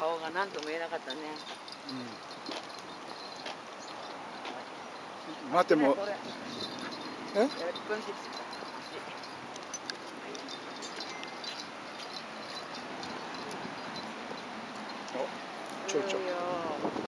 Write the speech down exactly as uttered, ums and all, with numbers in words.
顔が何とも言えなかったね。 うん、待ってもえお、ちょいちょい。